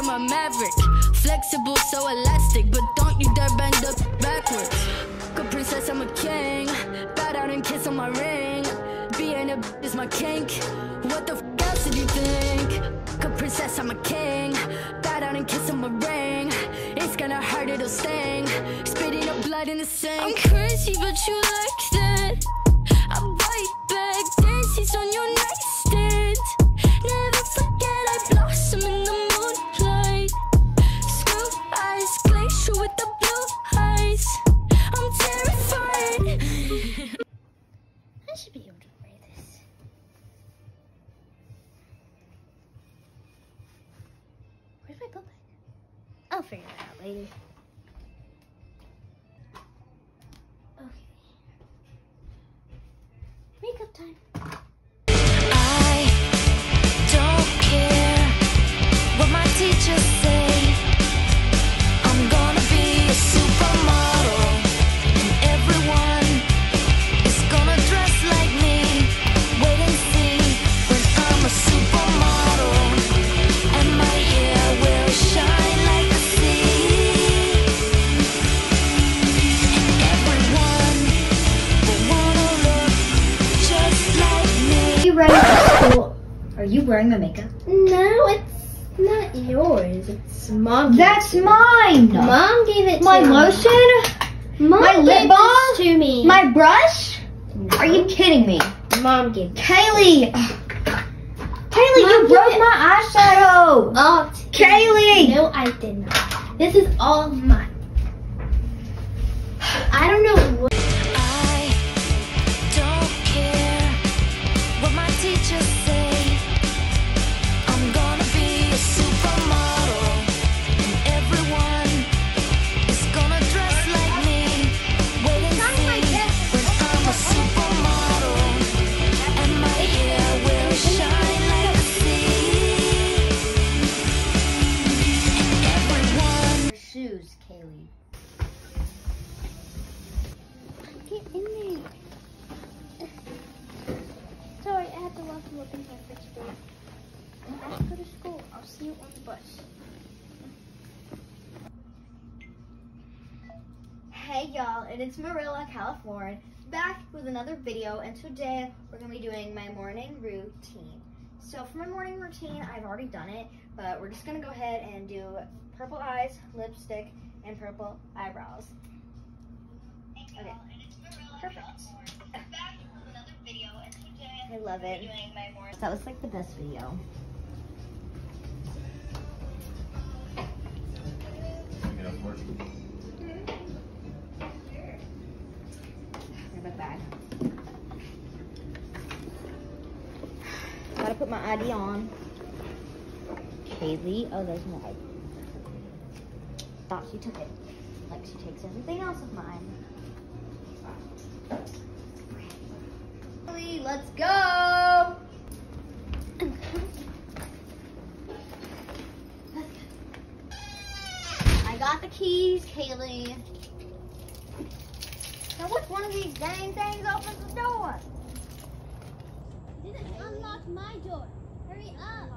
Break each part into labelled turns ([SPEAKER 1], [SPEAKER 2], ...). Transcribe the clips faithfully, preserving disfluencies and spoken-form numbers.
[SPEAKER 1] I'm a maverick. Flexible, so elastic, but don't you dare bend up backwards. Good princess, I'm a king. Bow down and kiss on my ring. Being a b is my kink. What the f else did you think? Good princess, I'm a king. Bow down and kiss on my ring. It's gonna hurt, it'll sting. Spitting up blood in the sink. I'm crazy, but you like that. I bite back, dances on your nightstand. Never forget I blossom in the moonlight. Screw eyes, glacier with the blue eyes. I'm terrified.
[SPEAKER 2] I should be able to wear this. Where's my book bag? I'll figure it out later. Okay. Makeup time.
[SPEAKER 3] I don't care what my teachers say. I'm gonna be a supermodel, and everyone is gonna dress like me. Wait and see when I'm a supermodel, and my hair will shine like the sea. And everyone will wanna look just like me.
[SPEAKER 2] Are you ready for school? Are you wearing my makeup? No, it's not yours. It's mom.
[SPEAKER 4] That's mine.
[SPEAKER 2] Mom gave it to
[SPEAKER 4] My
[SPEAKER 2] me.
[SPEAKER 4] lotion,
[SPEAKER 2] Mom
[SPEAKER 4] my lip
[SPEAKER 2] gave
[SPEAKER 4] balm,
[SPEAKER 2] this to me.
[SPEAKER 4] my brush.
[SPEAKER 2] No.
[SPEAKER 4] Are you kidding me?
[SPEAKER 2] Mom gave it.
[SPEAKER 4] Kaylee. Kaylee,
[SPEAKER 2] Mom,
[SPEAKER 4] you broke
[SPEAKER 2] give it-
[SPEAKER 4] my eyeshadow.
[SPEAKER 2] Oh,
[SPEAKER 4] Kaylee.
[SPEAKER 2] no, I did not. This is all mine. I don't know what.
[SPEAKER 3] I don't care what my teachers say. I'm gonna be a supermodel, and everyone is gonna dress like me. Wait and see when I'm a supermodel, and my hair will shine like the sea. And everyone.
[SPEAKER 2] Shoes, Kaylee. Get in there. Sorry, I had to lock them up in my fridge door. I have to go to school. I'll see you on the bus. Hey y'all, and it's Marilla California back with another video, and today we're going to be doing my morning routine. So for my morning routine, I've already done it, but we're just going to go ahead and do purple eyes, lipstick, and purple eyebrows. Okay, perfect. I love it. That was like the best video. Here's my bag. Gotta put my I D on. Kaylee, oh, there's my I D. Thought she took it. Like she takes everything else of mine. Kaylee, let's go! I got the keys, Kaylee. Now which one of these dang things opens the door? You didn't unlock my door. Hurry up.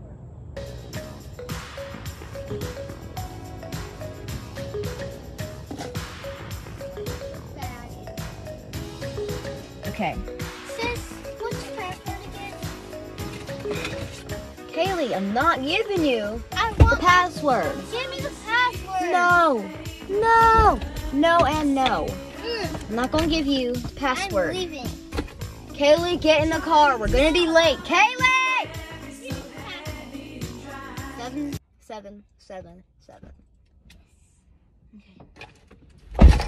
[SPEAKER 4] Okay.
[SPEAKER 2] Sis, what's your password again?
[SPEAKER 4] Kaylee, I'm not giving you
[SPEAKER 2] I
[SPEAKER 4] the
[SPEAKER 2] want
[SPEAKER 4] password.
[SPEAKER 2] Give me the password.
[SPEAKER 4] No. No. No and no.
[SPEAKER 2] Mm,
[SPEAKER 4] I'm not gonna give you the
[SPEAKER 2] I'm
[SPEAKER 4] password.
[SPEAKER 2] leaving.
[SPEAKER 4] Kaylee, get in the car. We're gonna be late. Kaylee! Seven, seven, seven, seven. Okay.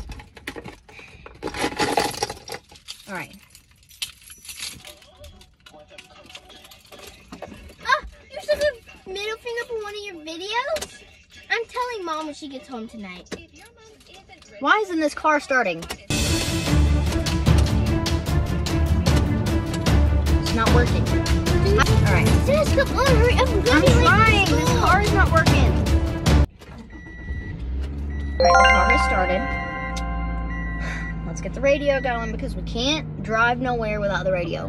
[SPEAKER 4] All right.
[SPEAKER 2] Ah, you took a middle finger for one of your videos? I'm telling Mom when she gets home tonight.
[SPEAKER 4] Why isn't this car starting? It's not working. All right.
[SPEAKER 2] Sis, come on, hurry up. I'm gonna
[SPEAKER 4] I'm
[SPEAKER 2] be late
[SPEAKER 4] trying.
[SPEAKER 2] for
[SPEAKER 4] This
[SPEAKER 2] school.
[SPEAKER 4] car is not working. All right, the car has started. Let's get the radio going because we can't drive nowhere without the radio.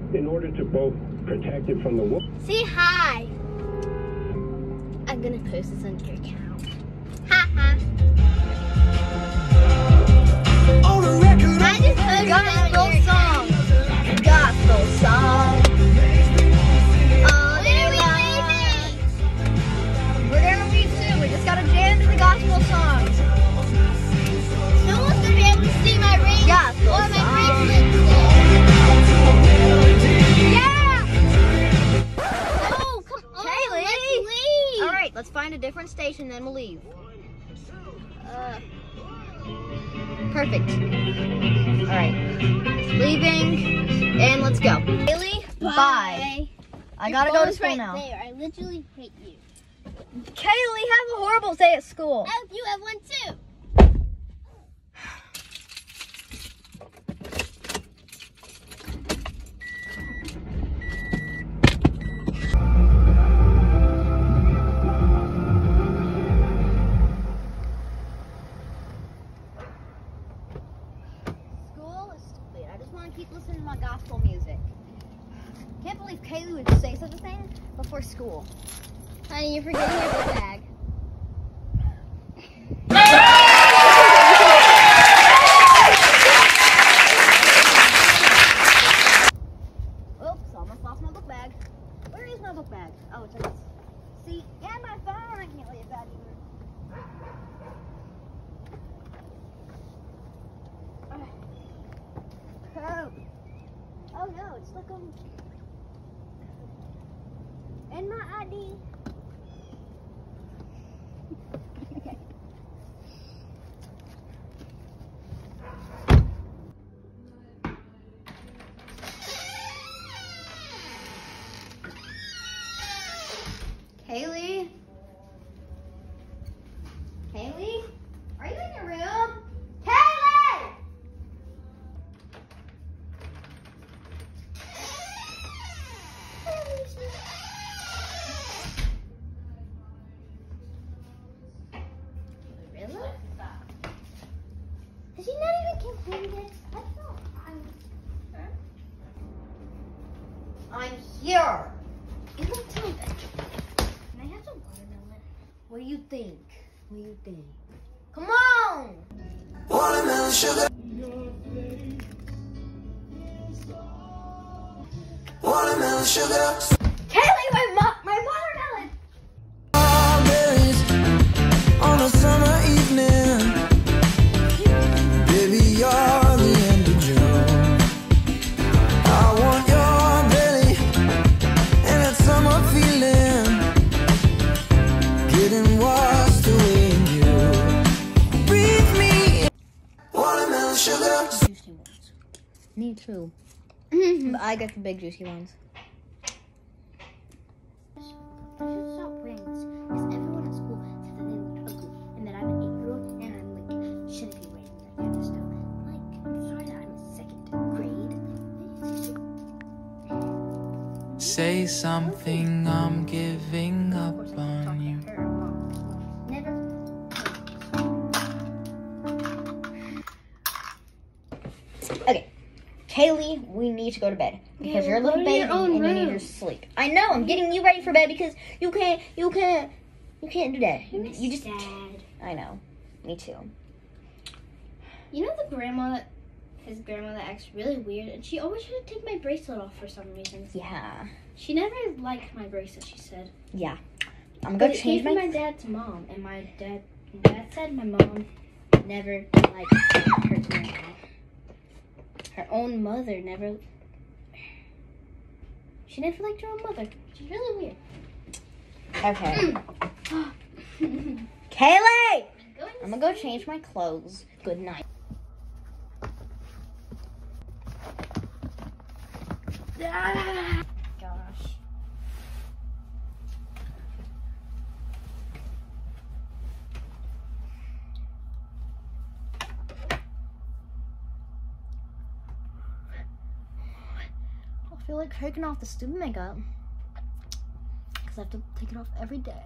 [SPEAKER 5] in order to both protect it from the wolf.
[SPEAKER 2] Say hi. I'm gonna post this on your account. Ha ha.
[SPEAKER 6] On a record,
[SPEAKER 2] I just posted
[SPEAKER 4] Gospel
[SPEAKER 2] it
[SPEAKER 4] song. Gospel song.
[SPEAKER 2] Oh, there we leaving.
[SPEAKER 4] We're gonna leave soon. We just gotta jam to the gospel songs.
[SPEAKER 2] No one's gonna be able to see my ring
[SPEAKER 4] Gospel
[SPEAKER 2] or my
[SPEAKER 4] song.
[SPEAKER 2] bracelet today.
[SPEAKER 4] Yeah.
[SPEAKER 2] Oh, come on.
[SPEAKER 4] Kaylee.
[SPEAKER 2] Let's leave.
[SPEAKER 4] All right, let's find a different station, then we'll leave.
[SPEAKER 2] Uh,
[SPEAKER 4] Perfect. All right, leaving, and let's go. Kaylee, bye. I gotta go to
[SPEAKER 2] phone's
[SPEAKER 4] school
[SPEAKER 2] right
[SPEAKER 4] now.
[SPEAKER 2] there. I literally hate you.
[SPEAKER 4] Kaylee, have a horrible day at school.
[SPEAKER 2] I hope you have one too.
[SPEAKER 4] School is stupid. I just want to keep listening to my gospel music. Can't believe Kaylee would say such a thing before school.
[SPEAKER 2] Honey, you're forgetting your book bag.
[SPEAKER 4] Oops, almost lost my book bag. Where is my book bag? Oh, it's in this. See, and my phone. I can't leave that either. Oh. Oh no, it's stuck on. And my I D. Okay. Kaylee? Kaylee? Are you in your room? Kaylee!
[SPEAKER 2] Really? Has she not even completed? I thought I
[SPEAKER 4] I'm here.
[SPEAKER 2] You don't tell that. Can I have some watermelon?
[SPEAKER 4] What do you think? What do you think? Come on!
[SPEAKER 6] watermelon sugar. Watermelon sugar.
[SPEAKER 4] Kaylee, my mo- my watermelon!
[SPEAKER 6] Strawberries on a summer evening. Baby, you're the end of June. I want your belly and that summer feeling. Getting washed away in you. Breathe me in. Watermelon sugar.
[SPEAKER 4] Juicy ones. Me too. But I got the big juicy ones.
[SPEAKER 2] I should stop wearing this because everyone at school said that they looked ugly and that I'm an eight-year-old and I'm like shouldn't be wearing that kind of stuff. Like, I'm sorry that I'm in second grade.
[SPEAKER 7] Say something, I'm giving
[SPEAKER 4] Of
[SPEAKER 7] up
[SPEAKER 4] course, I can
[SPEAKER 7] on
[SPEAKER 4] talk
[SPEAKER 7] you.
[SPEAKER 4] to her mom.
[SPEAKER 2] Never.
[SPEAKER 4] Okay. Kaylee, we need to go to bed because
[SPEAKER 2] Yeah,
[SPEAKER 4] you're a little
[SPEAKER 2] go to
[SPEAKER 4] baby
[SPEAKER 2] your own
[SPEAKER 4] and you need
[SPEAKER 2] room.
[SPEAKER 4] your sleep. I know. I'm getting you ready for bed because you can't. You can't. You can't do that.
[SPEAKER 2] You're
[SPEAKER 4] You just.
[SPEAKER 2] sad.
[SPEAKER 4] I know. Me too.
[SPEAKER 2] You know the grandma that his grandma that acts really weird and she always tried to take my bracelet off for some reason.
[SPEAKER 4] Yeah.
[SPEAKER 2] She never liked my bracelet, she said.
[SPEAKER 4] Yeah. I'm
[SPEAKER 2] But
[SPEAKER 4] gonna
[SPEAKER 2] it
[SPEAKER 4] change
[SPEAKER 2] came
[SPEAKER 4] my.
[SPEAKER 2] from my dad's mom, and my dad, my dad said my mom never liked her to my dad. Her own mother never. She never liked her own mother. She's really weird.
[SPEAKER 4] Okay. Kaylee, I'm gonna go change my clothes. Good night. Gosh. I feel like taking off the stupid makeup because I have to take it off every day.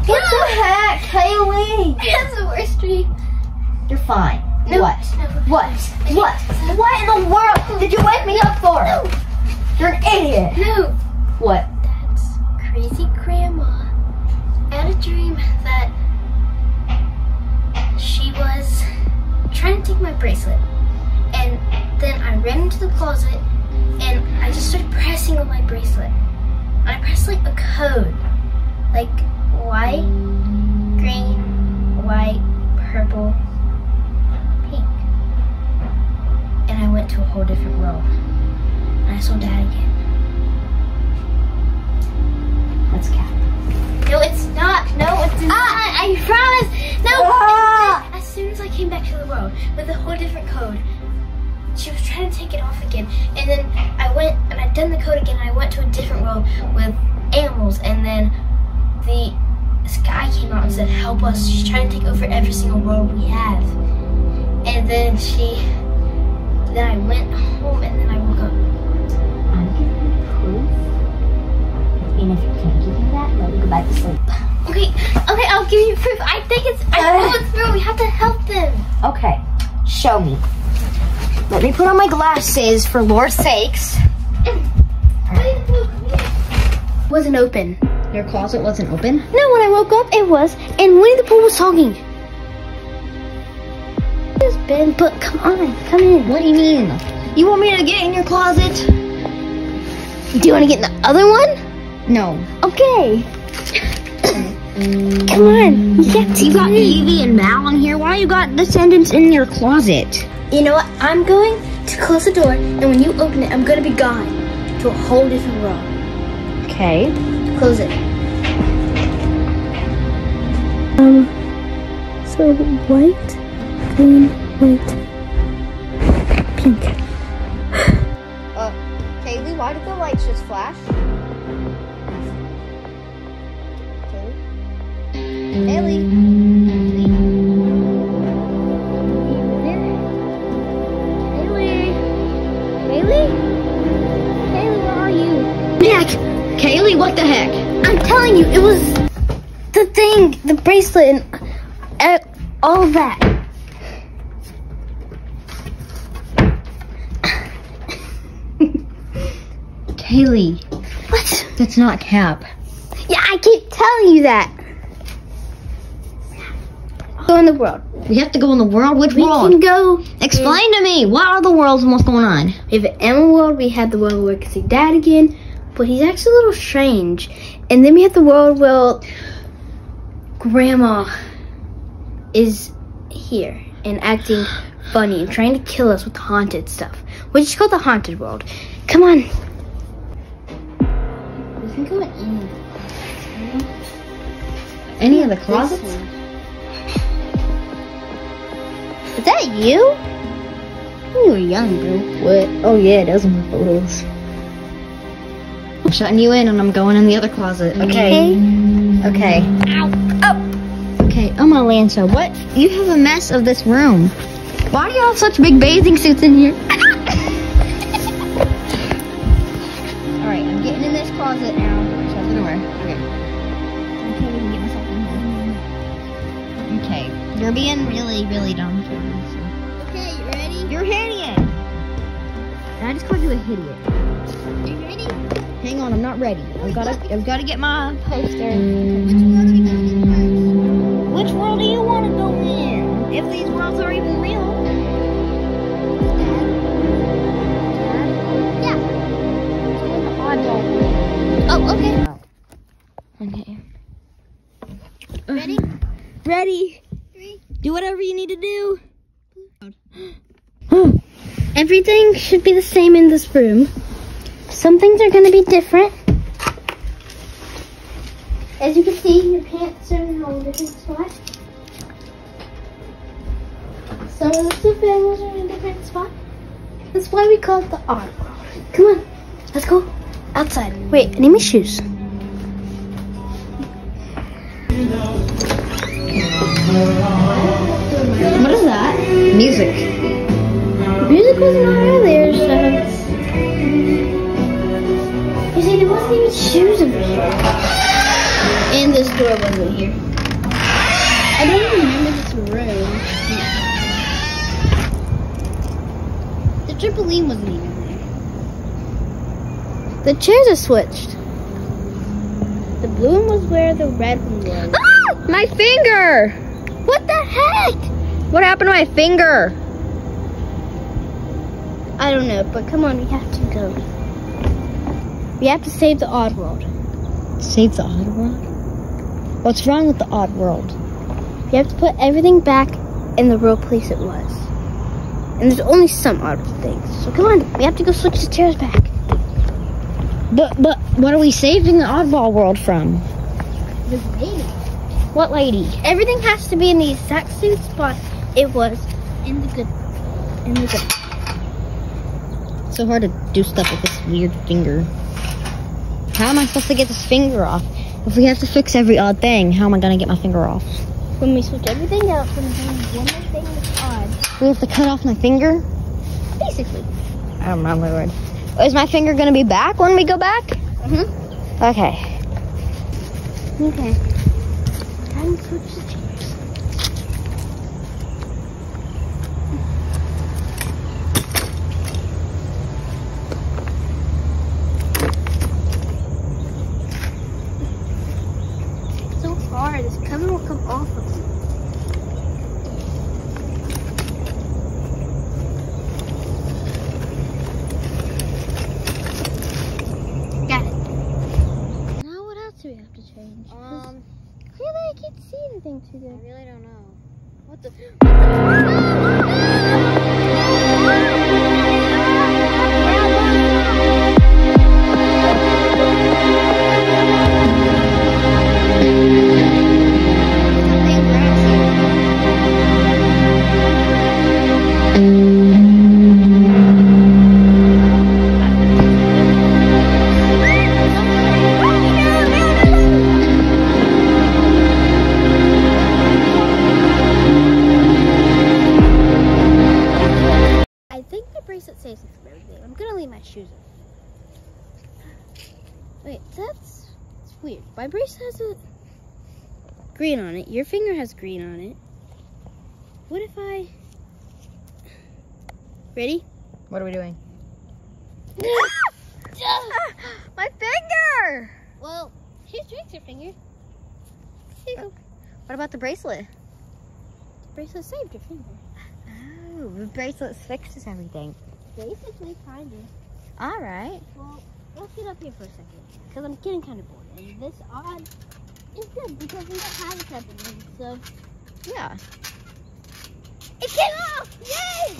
[SPEAKER 2] What the heck, Kaylee?
[SPEAKER 4] That's the worst dream.
[SPEAKER 2] You're fine.
[SPEAKER 4] No,
[SPEAKER 2] What?
[SPEAKER 4] no.
[SPEAKER 2] What? What? What in the world did you wake me up for?
[SPEAKER 4] No.
[SPEAKER 2] You're an idiot.
[SPEAKER 4] No.
[SPEAKER 2] What?
[SPEAKER 4] That's crazy grandma. I had a dream that she was trying to take my bracelet. And then I ran into the closet and I just started pressing on my bracelet. And I pressed like a code. Like white, green, white, purple, pink. And I went to a whole different world. And I saw Dad again.
[SPEAKER 2] That's Cat.
[SPEAKER 4] No, it's not. No, it's not. I promise. No.
[SPEAKER 2] Ah!
[SPEAKER 4] As soon as I came back to the world with a whole different code, she was trying to take it off again. And then I went and I'd done the code again. And I went to a different world with animals. And then the this guy came out and said, "Help us. She's trying to take over every single world we have." And then she, then I went home and then I woke up.
[SPEAKER 2] I'm giving you proof. And if you can't give me that, let me go back to sleep.
[SPEAKER 4] Okay, okay, I'll give you proof. I think it's, I know it's real. We have to help them.
[SPEAKER 2] Okay, show me. Let me put on my glasses for Lord's sakes.
[SPEAKER 4] Wasn't open.
[SPEAKER 2] Your closet wasn't open?
[SPEAKER 4] No, when I woke up, it was. And Winnie the Pooh was talking. It's been, but come on, come in.
[SPEAKER 2] What do you mean? You want me to get in your closet?
[SPEAKER 4] Do you want to get in the other one?
[SPEAKER 2] No.
[SPEAKER 4] Okay. Come on. Yes,
[SPEAKER 2] You got Evie and Mal in here. Why you got Descendants in your closet?
[SPEAKER 4] You know what? I'm going to close the door, and when you open it, I'm going to be gone to a whole different world.
[SPEAKER 2] Okay.
[SPEAKER 4] Close it. Um, so white, green, white, pink.
[SPEAKER 2] Uh, Kaylee, why did the lights just flash? Kaylee? Kaylee?
[SPEAKER 4] Haley? Haley? Haley, where are you? Jack!
[SPEAKER 2] Kaylee, what the heck?
[SPEAKER 4] I'm telling you, it was the thing, the bracelet, and uh, all of that.
[SPEAKER 2] Kaylee,
[SPEAKER 4] What?
[SPEAKER 2] that's not Cap.
[SPEAKER 4] Yeah, I keep telling you that. Go in the world.
[SPEAKER 2] We have to go in the world? Which
[SPEAKER 4] We
[SPEAKER 2] world?
[SPEAKER 4] can go.
[SPEAKER 2] Explain to me. What are the worlds and what's going on?
[SPEAKER 4] We have an animal world. We have the world where we can see Dad again, but he's actually a little strange. And then we have the world where Grandma is here and acting funny and trying to kill us with haunted stuff, which is called the haunted world. Come on. We can go in.
[SPEAKER 2] Any of the closets?
[SPEAKER 4] Is that you? You were young, bro.
[SPEAKER 2] What? Oh yeah, those are my photos. I'm shutting you in and I'm going in the other closet. Okay. Okay.
[SPEAKER 4] Ow. Oh.
[SPEAKER 2] Okay, Oma Lanza, what? You have a mess of this room. Why do you have such big bathing suits in here? Alright, I'm getting in this closet now. Shut the door. Okay. Okay. You're being really, really dumb.
[SPEAKER 4] Okay, you ready?
[SPEAKER 2] You're an idiot. And I just called you a idiot.
[SPEAKER 4] Are you ready?
[SPEAKER 2] Hang on, I'm not ready. I've got to. I've got to get my poster. Which world do you want to go in? If these worlds are even real.
[SPEAKER 4] Yeah.
[SPEAKER 2] Oh, okay.
[SPEAKER 4] Okay.
[SPEAKER 2] Ready? Ready.
[SPEAKER 4] Three.
[SPEAKER 2] Do whatever you need to do.
[SPEAKER 4] Everything should be the same in this room. Some things are going to be different. As you can see, your pants are in a whole different spot. Some of the stuffed animals are in a different spot. That's why we call it the art world. Come on, let's go outside. Wait, I need my shoes.
[SPEAKER 2] What is that? Music.
[SPEAKER 4] Music wasn't on earlier, so... You see, there wasn't even shoes in there. And this door wasn't here. I don't even remember this room. The trampoline wasn't even there. The chairs are switched. The blue one was where the red one was.
[SPEAKER 8] Ah! My finger!
[SPEAKER 4] What the heck?
[SPEAKER 8] What happened to my finger?
[SPEAKER 4] I don't know, but come on, we have to go. We have to save the odd world.
[SPEAKER 8] Save the odd world? What's wrong with the odd world?
[SPEAKER 4] We have to put everything back in the real place it was. And there's only some odd things. So come on, we have to go switch the chairs back.
[SPEAKER 8] But but what are we saving the oddball world from?
[SPEAKER 4] This lady.
[SPEAKER 8] What lady?
[SPEAKER 4] Everything has to be in the exact same spot it was in the good in the good.
[SPEAKER 8] It's so hard to do stuff with this weird finger. How am I supposed to get this finger off? If we have to fix every odd thing, how am I gonna get my finger off?
[SPEAKER 4] When we switch everything out, when we do one more thing that's odd.
[SPEAKER 8] We have to cut off my finger?
[SPEAKER 4] Basically.
[SPEAKER 8] Oh my lord. Is my finger gonna be back when we go back?
[SPEAKER 4] Mm-hmm.
[SPEAKER 8] Okay.
[SPEAKER 4] Okay. Time to switch the chairs. It's so hard. This cover will come off of me. Got it. Now what else do we have to change?
[SPEAKER 2] Um,
[SPEAKER 4] Clearly I can't see anything too
[SPEAKER 2] I
[SPEAKER 4] good.
[SPEAKER 2] really don't know. What the?
[SPEAKER 4] I think the bracelet saves us from everything. I'm gonna leave my shoes on. Wait, that's, that's weird. My bracelet has a green on it. Your finger has green on it. What if I... Ready?
[SPEAKER 8] What are we doing?
[SPEAKER 4] My finger! Well, here's your finger. Here you go.
[SPEAKER 8] What about the bracelet?
[SPEAKER 4] The bracelet saved your finger.
[SPEAKER 8] Oh, the bracelet fixes everything.
[SPEAKER 4] Basically, kind of.
[SPEAKER 8] All right.
[SPEAKER 4] Well, let's get up here for a second, because I'm getting kind of bored. And this odd is good, because we don't have a trampoline, so...
[SPEAKER 8] Yeah.
[SPEAKER 4] It came off! Yay!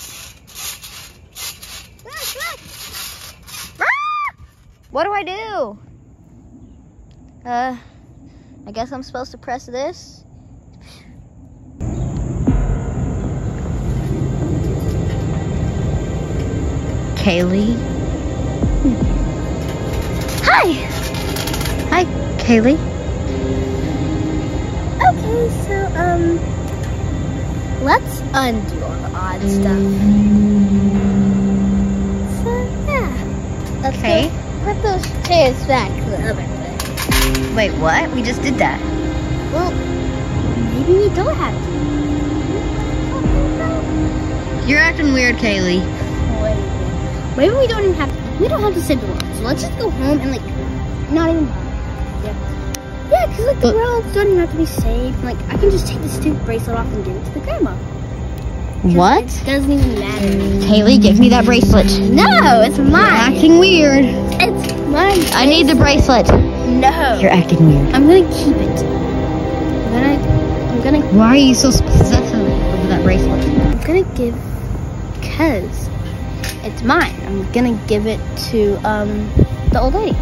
[SPEAKER 4] Look, look!
[SPEAKER 8] Ah! What do I do? Uh, I guess I'm supposed to press this. Kaylee.
[SPEAKER 4] Hi!
[SPEAKER 8] Hi, Kaylee.
[SPEAKER 4] Okay, so, um... let's undo all the odd stuff. So, yeah. Let's
[SPEAKER 8] Okay.
[SPEAKER 4] go put those chairs back to the other way.
[SPEAKER 8] Wait, what? We just did that.
[SPEAKER 4] Well, maybe we don't have to.
[SPEAKER 8] You're acting weird, Kaylee.
[SPEAKER 4] Wait. Maybe we don't even have to. We don't have to save the world. So let's just go home and, like, not even bother. Yeah. Yeah, because, like, the
[SPEAKER 8] But-
[SPEAKER 4] world doesn't have to be saved. Like, I can just take this stupid bracelet off and give it to the grandma.
[SPEAKER 8] What?
[SPEAKER 4] It doesn't even matter.
[SPEAKER 8] Kaylee, give me that bracelet.
[SPEAKER 4] No, it's
[SPEAKER 8] You're
[SPEAKER 4] mine.
[SPEAKER 8] acting weird.
[SPEAKER 4] It's mine.
[SPEAKER 8] I need the bracelet.
[SPEAKER 4] No.
[SPEAKER 8] You're acting weird.
[SPEAKER 4] I'm gonna keep it. I'm gonna. I'm gonna.
[SPEAKER 8] Why are you so possessive over that bracelet?
[SPEAKER 4] I'm gonna give. Cause it's mine. I'm gonna give it to um the old lady.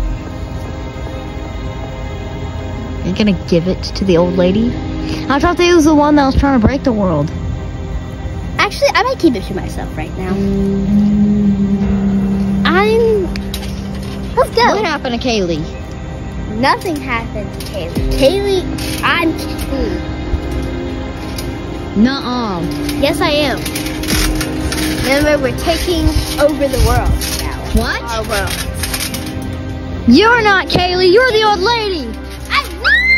[SPEAKER 8] You're gonna give it to the old lady? I thought they was the one that was trying to break the world.
[SPEAKER 4] Actually, I might keep it to myself right now. I'm. Let's go.
[SPEAKER 8] What happened to Kaylee?
[SPEAKER 4] Nothing happened to Kaylee. Kaylee, I'm Kaylee.
[SPEAKER 8] Nuh-uh.
[SPEAKER 4] Yes, I am. Remember, we're taking over the world now.
[SPEAKER 8] What?
[SPEAKER 4] Our world.
[SPEAKER 8] You're not Kaylee. You're the old lady.
[SPEAKER 4] I'm not.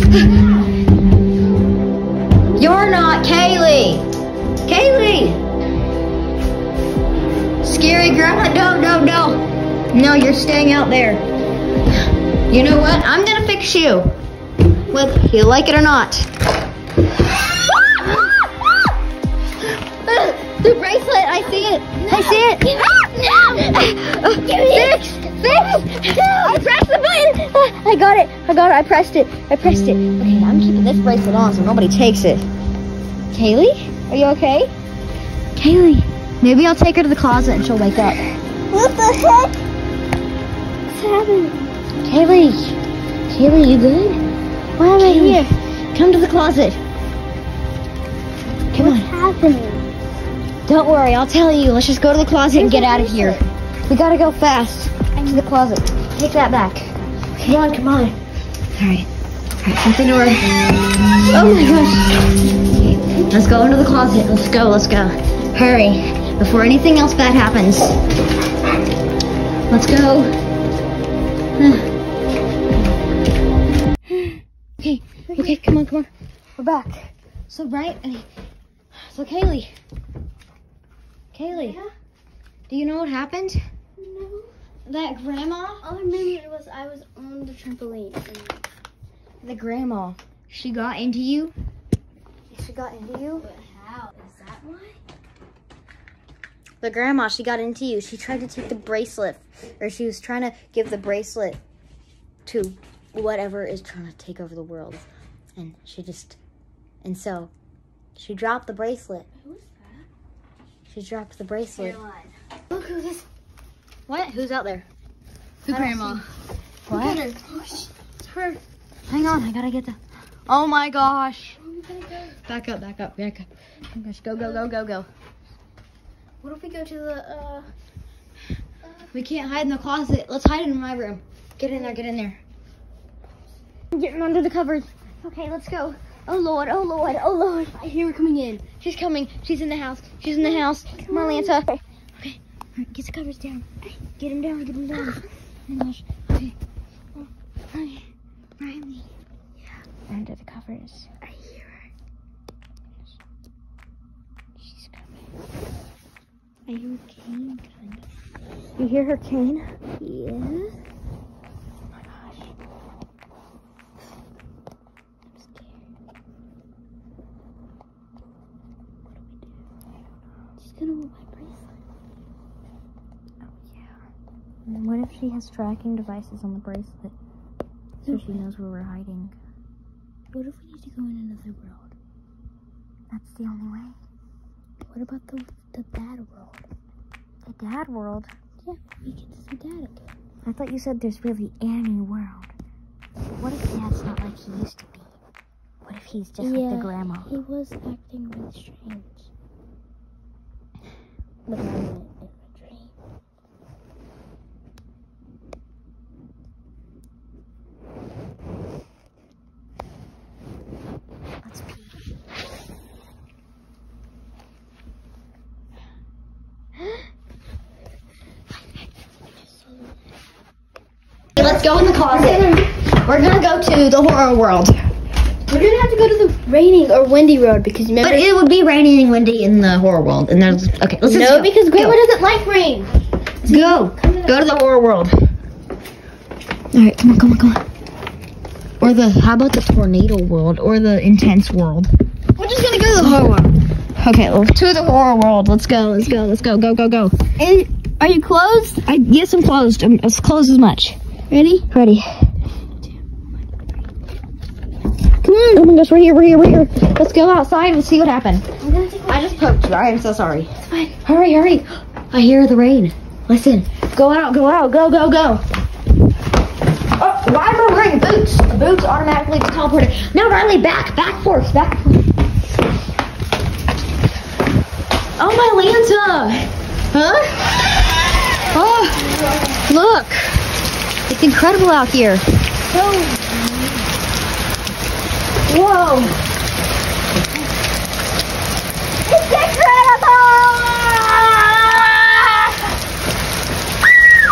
[SPEAKER 8] You're not Kaylee. Kaylee. Scary grandma. No, no, no. No, you're staying out there. You know what? I'm gonna fix you. Whether you like it or not. The bracelet, I see it. I see it. No. Fix, fix. I pressed the button. I got it. I got it. I pressed it. I pressed it. Okay, I'm keeping this bracelet on so nobody takes it. Kaylee, are you okay? Kaylee, maybe I'll take her to the closet and she'll wake up.
[SPEAKER 4] What the heck? What's happening?
[SPEAKER 8] Kaylee, Kaylee, you good?
[SPEAKER 4] Why am I here?
[SPEAKER 8] Come to the closet. Come
[SPEAKER 4] What's
[SPEAKER 8] on.
[SPEAKER 4] happening?
[SPEAKER 8] Don't worry, I'll tell you. Let's just go to the closet and get out of here. We gotta go fast to the closet. Take that back. Come on, come on. All right, all right, shut the door. Oh my gosh. Okay, let's go into the closet. Let's go, let's go. Hurry, before anything else bad happens. Let's go. Okay, okay, come on, come on. We're back. So, right, so Kaylee. Kaylee,
[SPEAKER 4] Yeah?
[SPEAKER 8] do you know what happened?
[SPEAKER 4] No.
[SPEAKER 8] That grandma?
[SPEAKER 4] All I remember was I was on the trampoline. And
[SPEAKER 8] The grandma, she got into you?
[SPEAKER 4] she got into you? But how? Is that why?
[SPEAKER 8] The grandma, she got into you. She tried to take the bracelet, or she was trying to give the bracelet to whatever is trying to take over the world. And she just, and so, she dropped the bracelet.
[SPEAKER 4] Who's that?
[SPEAKER 8] She dropped the bracelet.
[SPEAKER 4] Caroline. Look who this.
[SPEAKER 8] What? Who's out there?
[SPEAKER 4] The
[SPEAKER 8] I don't
[SPEAKER 4] grandma.
[SPEAKER 8] see-
[SPEAKER 4] Look
[SPEAKER 8] What?
[SPEAKER 4] at her. Oh, sh- it's her.
[SPEAKER 8] Hang on, I gotta get the, oh my gosh.
[SPEAKER 4] Where are we gonna go?
[SPEAKER 8] Back up, back up, back up. Oh gosh, go, go, go, go, go.
[SPEAKER 4] What if we go to the, uh...
[SPEAKER 8] We can't hide in the closet. Let's hide in my room. Get in there, get in there.
[SPEAKER 4] I'm getting under the covers. Okay, let's go. Oh Lord, oh Lord, oh Lord. I hear her coming in.
[SPEAKER 8] She's coming. She's in the house. She's in the house. Come on, Lanta.
[SPEAKER 4] Okay.
[SPEAKER 8] Okay. All right, get the covers down. Get him down. Get him down. Oh my gosh. Okay. Oh, okay. Riley. Yeah. Under the covers.
[SPEAKER 4] I hear her.
[SPEAKER 8] She's coming.
[SPEAKER 4] I hear a cane, kind of.
[SPEAKER 8] You hear her cane?
[SPEAKER 4] Yeah.
[SPEAKER 8] Oh my gosh.
[SPEAKER 4] I'm scared. She's gonna want my bracelet.
[SPEAKER 8] Oh yeah. And then what if she has tracking devices on the bracelet, so she knows where we're hiding?
[SPEAKER 4] What if we need to go in another world?
[SPEAKER 8] That's the only way.
[SPEAKER 4] What about the the dad world?
[SPEAKER 8] The dad world.
[SPEAKER 4] Yeah, we get to see dad again.
[SPEAKER 8] I thought you said there's really any world. What if Dad's not like he used to be? What if he's just like the grandma?
[SPEAKER 4] He was acting really strange. But I went in my dream.
[SPEAKER 8] Let's pee. Let's go in the closet. We're gonna go to the horror world.
[SPEAKER 4] We're gonna have to go to the raining or windy road because remember.
[SPEAKER 8] But it would be raining and windy in the horror world. And there's, okay, let's just
[SPEAKER 4] no,
[SPEAKER 8] go.
[SPEAKER 4] because Grandma
[SPEAKER 8] Go.
[SPEAKER 4] doesn't like rain.
[SPEAKER 8] Go. Go to the horror world. All right, come on, come on, come on. Or the, how about the tornado world or the intense world? We're just gonna go to the horror world. Okay, well, to the horror world. Let's go, let's go, let's go, go, go, go.
[SPEAKER 4] And are you closed?
[SPEAKER 8] I, yes, I'm closed. I'm as closed as much.
[SPEAKER 4] Ready?
[SPEAKER 8] Ready. Come on. Oh my gosh, we're here, we're here, we're here. Let's go outside and see what happened.
[SPEAKER 4] I'm gonna take my
[SPEAKER 8] I just poked you. I'm so sorry.
[SPEAKER 4] It's fine.
[SPEAKER 8] Hurry, hurry. I hear the rain. Listen. Go out, go out, go, go, go. Oh, why am I wearing boots? The boots automatically just teleported. No, Riley, back, back force, back force. Oh, my Lanta. Huh? Oh, look. It's incredible out here. Whoa. It's incredible!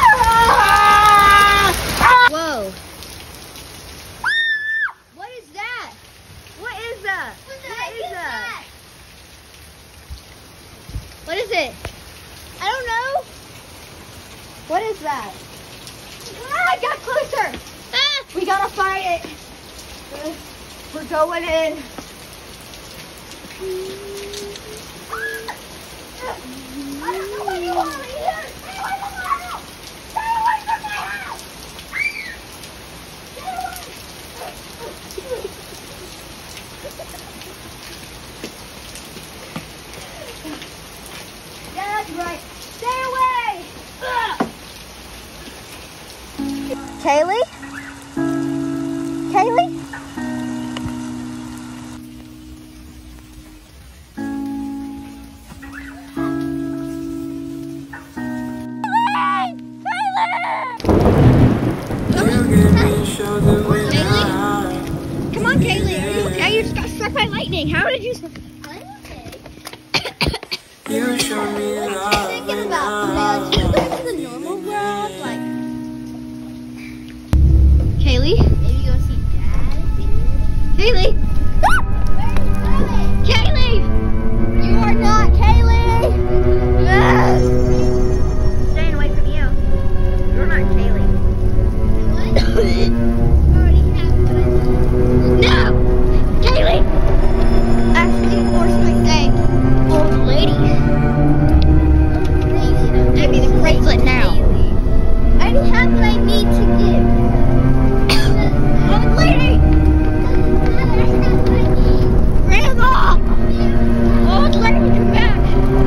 [SPEAKER 8] Whoa. What is that?
[SPEAKER 2] What is that? Ah, it got closer. Ah, we gotta fight it. Uh, We're going in. Ah, I don't know what you want to hear. Stay away from my house. Stay away from my house. Stay away. Yeah, that's right. Stay away. Ugh. Kaylee? Kaylee? Come on, Kaylee. Are you okay? You just got struck by lightning. How did you...
[SPEAKER 6] You show me love.
[SPEAKER 2] Thinking about today, like, this is the normal world, like...
[SPEAKER 8] Kaylee?
[SPEAKER 2] Maybe go see Dad.
[SPEAKER 8] Kaylee? Kaylee!
[SPEAKER 2] You are not Kaylee! Staying away from you. You're not Kaylee.
[SPEAKER 8] No! Kaylee!
[SPEAKER 2] Actually, or should I say, old lady.
[SPEAKER 8] Give me the bracelet now.
[SPEAKER 2] I already have what I need to give.
[SPEAKER 8] Old lady! Grandma! Old lady, come back!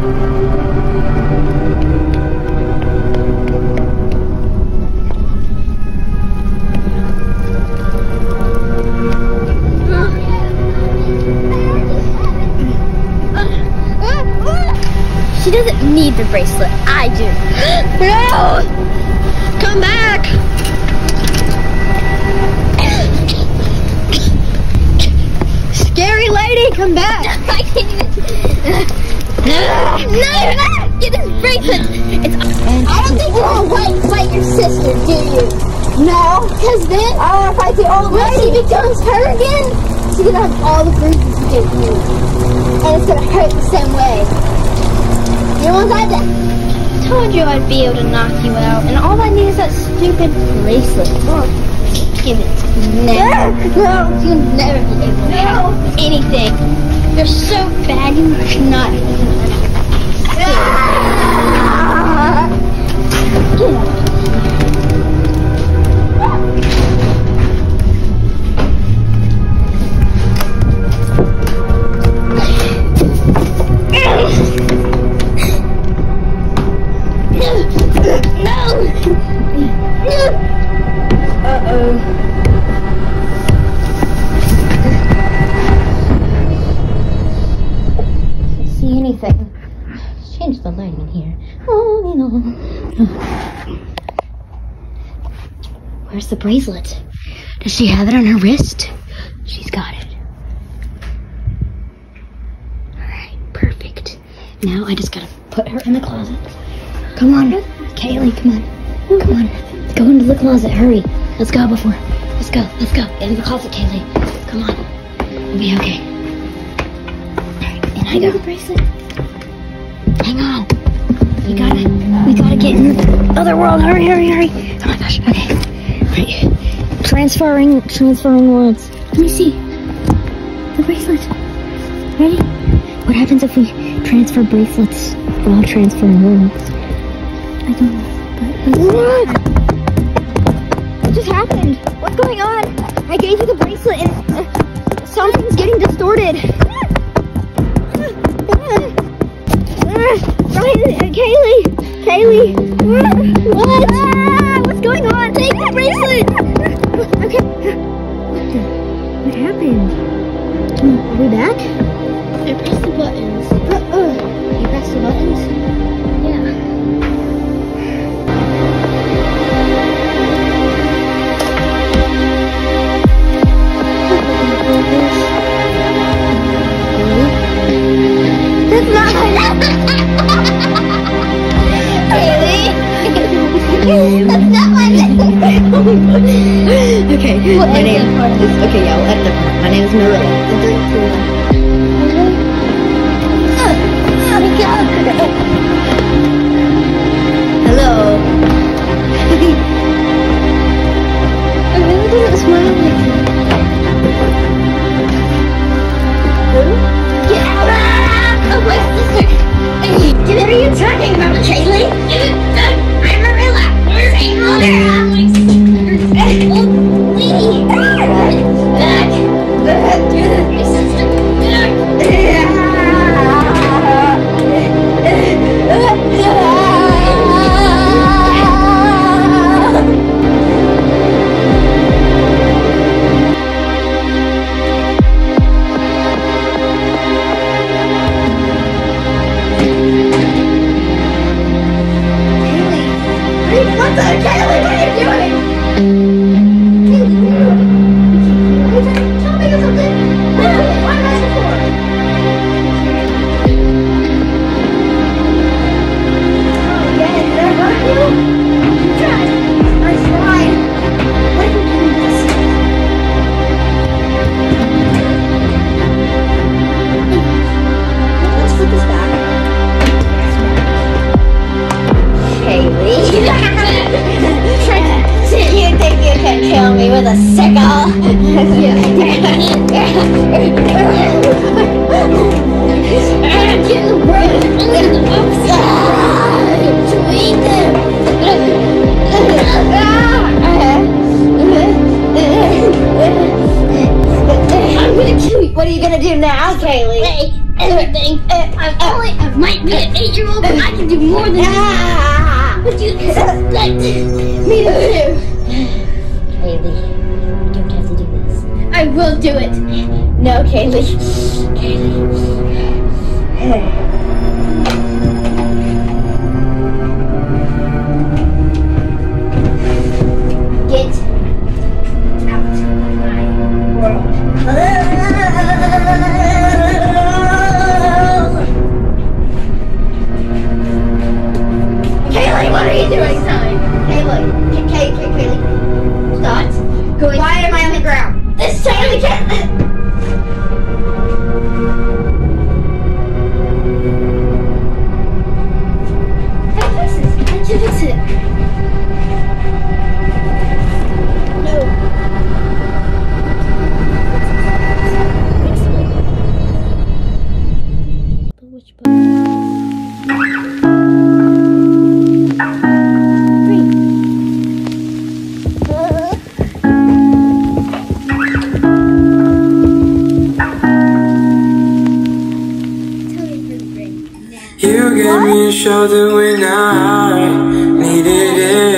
[SPEAKER 8] She doesn't need the bracelet. I do. No! Come back! Scary lady, come back! I can't even. No, you're not! Get this bracelet! It's.
[SPEAKER 2] I don't think you want to fight, fight your sister, do you? No, because then I want to fight the old lady. When she becomes her again, she's going to have all the bruises you get you. And it's going to hurt the same way. You don't want that?
[SPEAKER 8] I told you I'd be able to knock you out, and all I need is that stupid bracelet. Oh, give it. Never. No, you'll never be able to have anything. You're so bad, you should not. Get out. See anything? Change the lighting here. Oh, you know. Where's the bracelet? Does she have it on her wrist? She's got it. Alright, perfect. Now I just gotta put her in the closet. Come on, Kaylee, come on. Come on. Let's go into the closet. Hurry. Let's go before. Let's go. Let's go. In the closet, Kaylee. Come on. We'll be okay. Alright, and I got the bracelet. Hang on. We gotta, we gotta get in the other world. Hurry, hurry, hurry. Oh my gosh. Okay. Right. Transferring, transferring worlds. Let me see. The bracelet. Ready? What happens if we transfer bracelets while transferring worlds? I don't know. What? What just happened? What's going on? I gave you the bracelet and uh, something's getting distorted. Ryan, Kaylee, Kaylee, what? Ah, what's going on? Take the bracelet. Okay. What the? What happened? Are we back? I pressed the buttons. Uh, uh, you pressed the buttons? Yeah. That's not my Kaylee! That's not my name! Okay, my name is, okay, yeah, I'll edit it. My name is Marilla. Hello.
[SPEAKER 2] Kaylee, what are you doing? Tell me something. Why am I before? Yeah, did I hurt you? You tried. I tried. What are you doing this? Let's put this back. Kaylee. You think you can kill me with a sickle? I'm gonna kill you. What are you gonna do now, Kaylee?
[SPEAKER 4] Wait, everything. I'm only, I might be an eight-year-old, but I can do more than that. Would you expect me to do?
[SPEAKER 8] Kaylee, you don't have to do this.
[SPEAKER 4] I will do it.
[SPEAKER 8] No, Kaylee. Kaylee.
[SPEAKER 2] Get out of my world. Kaylee, what are you doing, son? Kaylee, Kay, Kay, Kaylee, stop. Going. Why am I on the ground? This time we can't.
[SPEAKER 4] Fix it. How'd you fix it? No. Which
[SPEAKER 6] You gave me a shoulder when I needed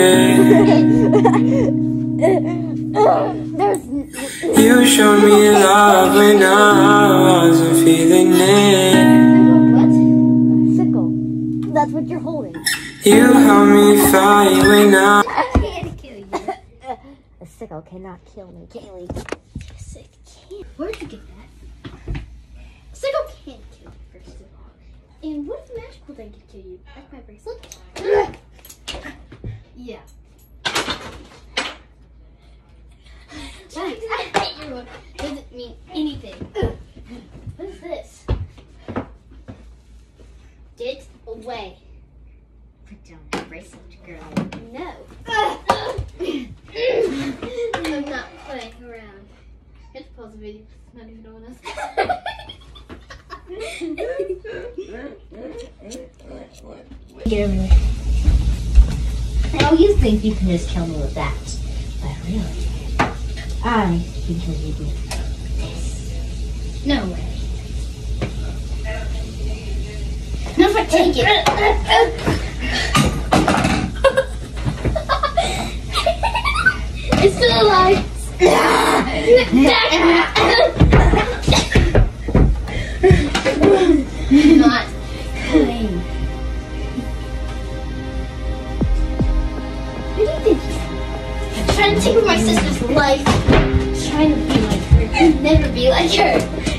[SPEAKER 6] it. You showed me love when I wasn't feeling it.
[SPEAKER 8] What? Sickle. That's what you're holding.
[SPEAKER 6] You helped me fight when I.
[SPEAKER 2] I can't kill you.
[SPEAKER 8] A sickle cannot kill me, Kaylee.
[SPEAKER 2] Sick can't. Where'd you get that? Sickle can't kill you, first of all. And what if magical thing can kill you? Like my bracelet? Yeah. Eight-year-old doesn't mean anything. What is this? Get away.
[SPEAKER 8] Put down the bracelet, girl.
[SPEAKER 2] No. I'm not playing around. Let's pause the video. It's not even on us.
[SPEAKER 8] Get over there. Now you think you can just kill me with that, but really, I can kill you with this.
[SPEAKER 2] No way. No, if I take it. It's still alive. Not clean. What do you think? I'm trying to take over my sister's life. Trying to be like her. You'll never be like her.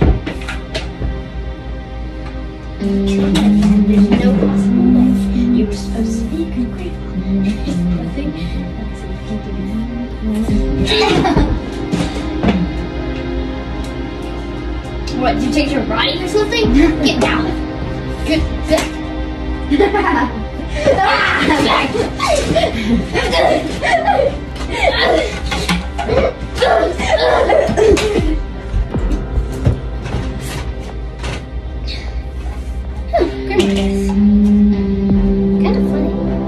[SPEAKER 2] There's no possible way. You were supposed to be a good grandma. Nothing. That's what you can do. What, did you take your riding or something? Get down. Good, good. Kind of funny.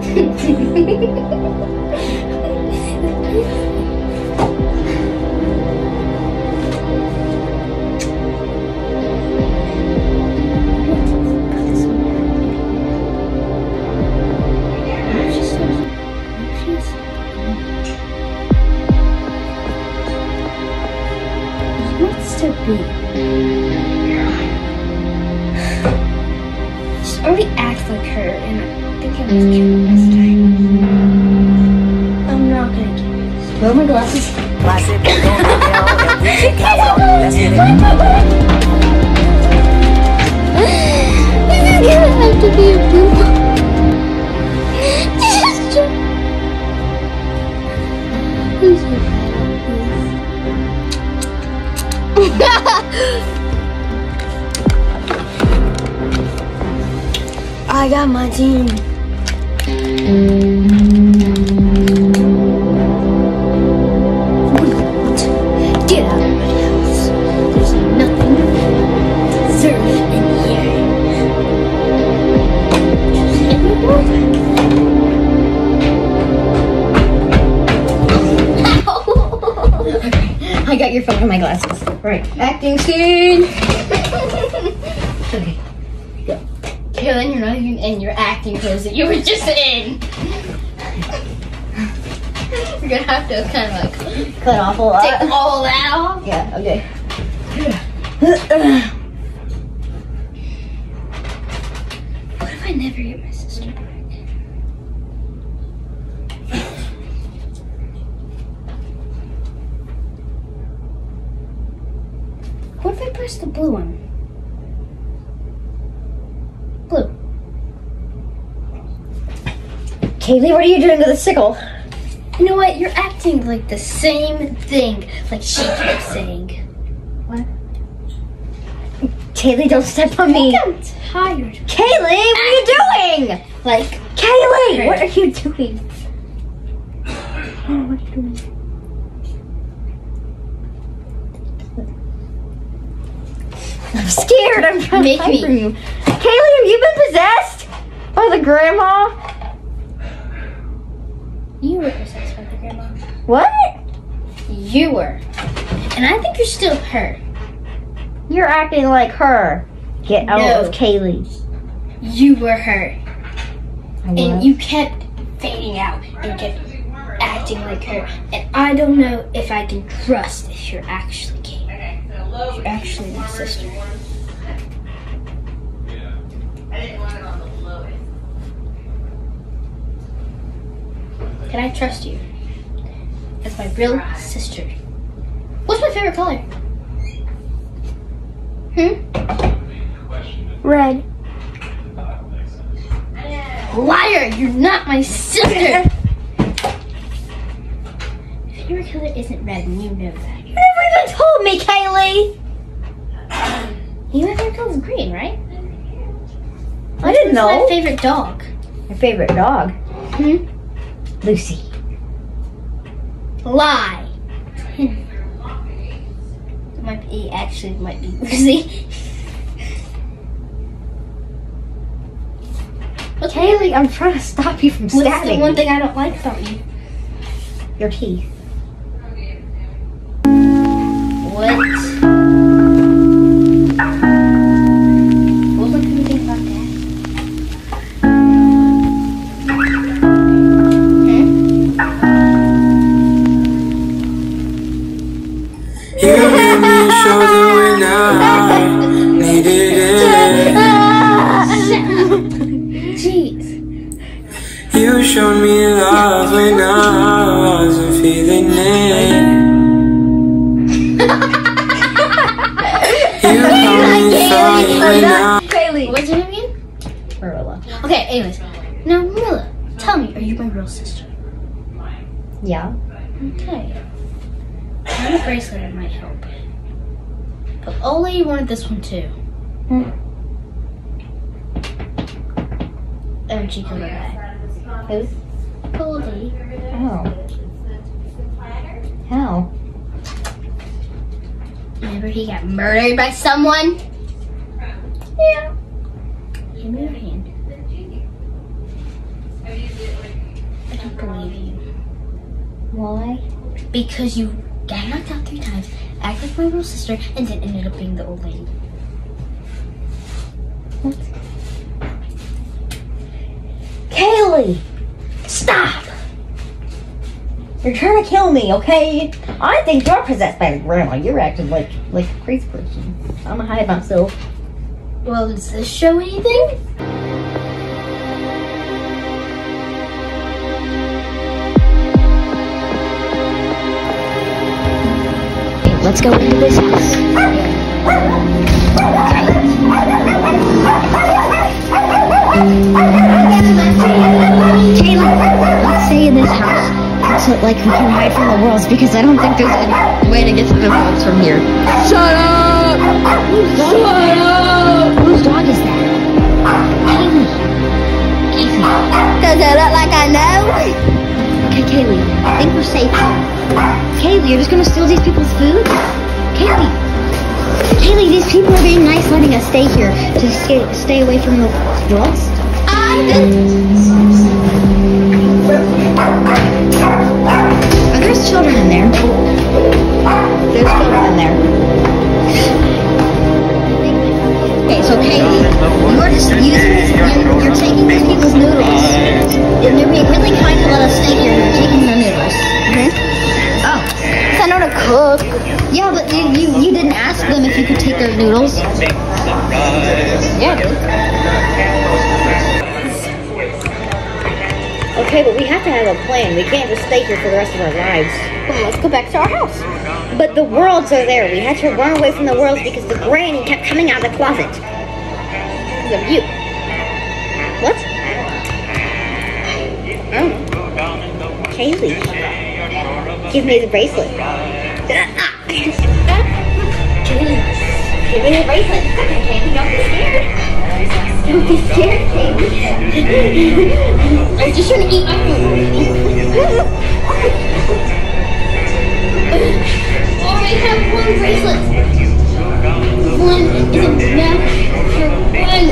[SPEAKER 2] To be. Just already act like her, and I think I was kill her this time.
[SPEAKER 8] Where are my glasses? This is gonna have to be a blue one. Please be I got my team. Get out of my house. There's nothing deserved in here. I got your phone and my glasses. Right. Acting scene. Okay. Go. Kaylin, you're not even in. You're acting crazy. You were just in. You're gonna have to kind of like cut off a lot. Take all that off. Yeah. Okay. What if I never get my sister back? What if I press the blue one? Blue. Kaylee, what are you doing to the sickle? You know what? You're acting like the same thing like she kept saying. What? Kaylee, don't step on me. I'm tired. Kaylee, what are you doing? Like, Kaylee, what are you doing? Oh, what are you doing? I'm scared. I'm trying Make to hide me. from you. Kaylee, have you been possessed by the grandma? You were possessed by the grandma. What? You were. And I think you're still her. You're acting like her. Get out no. of Kaylee. You were her. And you kept fading out and kept acting like her. And I don't know if I can trust if you're actually Kaylee. You're actually my sister. Can I trust you as my real sister? What's my favorite color? Hmm? Red. Liar! You're not my sister! If your color isn't red, and you know that. You never even told me, Kaylee! You have your color's green, right? I didn't know. What's my favorite dog? Your favorite dog? Hmm? Lucy. Lie. It might be, actually it might be Lucy. Kaylee, I'm trying to stop you from stabbing. What's the one thing I don't like about you? Your teeth. What? What was the thing about that?
[SPEAKER 6] You made me show you when I needed it.
[SPEAKER 2] Jeez.
[SPEAKER 6] You showed me love when I wasn't feeling it. You called me sorry when I...
[SPEAKER 2] Kaylee. What's your name again? Marilla. Okay, anyways. Now, Marilla, tell me, are you my real sister? Yeah. Okay. I have a bracelet that might help. But Ole wanted this one too. Hmm. And she could have Who? Ole. Oh. How? Remember he got murdered by someone? Yeah. Give me your hand. I don't believe you. Why? Because you got knocked out three times, acted like my little sister, and then ended up being the old lady. What? Kaylee! Stop! You're trying to kill me, okay? I think you're possessed by the grandma. You're acting like like a crazy person. I'm gonna hide myself. Well, does this show anything?
[SPEAKER 8] let's go into this house. Kayla, let's stay in this house so like we can hide from the worlds because I don't think there's any way to get to the worlds from here. Shut up! Shut up! Whose dog is that? Kaylee. Kaylee.
[SPEAKER 2] Does it look like I know?
[SPEAKER 8] Okay, Kaylee, I think we're safe here. Kaylee, you're just gonna steal these people's food? Kaylee. Kaylee, these people are being nice letting us stay here to stay, stay away from the worlds.
[SPEAKER 2] I did.
[SPEAKER 8] Are there children in there? There's children in there. Okay, so Kaylee, you're just using this, you're, you're taking these people's noodles. And they're being really kind to let us stay here. You're taking their noodles. Mm-hmm. Oh.
[SPEAKER 2] I know to cook.
[SPEAKER 8] Yeah, but you, you, you didn't ask them if you could take their noodles. Yeah, dude. Okay, but we have to have a plan. We can't just stay here for the rest of our lives.
[SPEAKER 2] Well, let's go back to our house.
[SPEAKER 8] But the worlds are there. We had to run away from the worlds because the granny kept coming out of the closet. Because of you. What? Oh. Kaylee. Give me the bracelet. Kaylee. Give me the bracelet. Kaylee, don't be scared. Don't be scared, Kaylee. I'm just trying to eat my food. Oh, I have one bracelet. One is enough for one.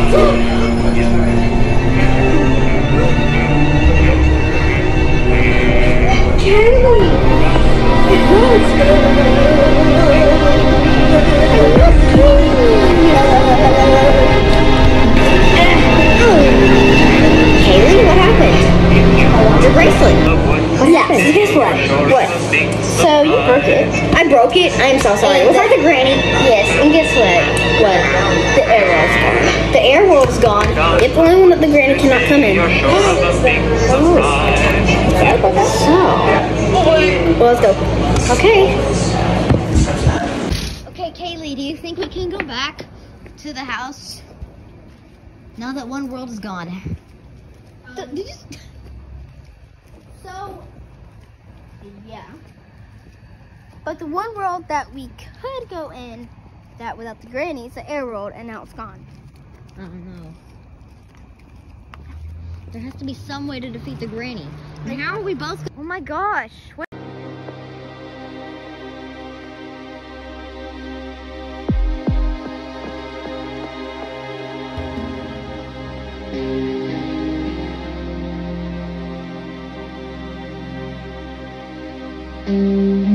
[SPEAKER 8] Kaylee. Kaylee, what happened? Your bracelet. What happened? Guess what? What?
[SPEAKER 2] So you broke it.
[SPEAKER 8] I broke it. I'm so sorry. Was that the granny?
[SPEAKER 2] Yes, and guess what?
[SPEAKER 8] What?
[SPEAKER 2] The air world's gone.
[SPEAKER 8] The air world's gone. It's the only one that the granny cannot come in. So. Well, let's go. Okay.
[SPEAKER 2] Okay, Kaylee, do you think we can go back to the house now that one world is gone?
[SPEAKER 8] Th- Did you?
[SPEAKER 2] So, yeah. But the one world that we could go in, that without the granny, is the air world, and now it's gone.
[SPEAKER 8] I don't know. There has to be some way to defeat the granny. And how are we both?
[SPEAKER 2] Oh my gosh. What?
[SPEAKER 8] Mm-hmm.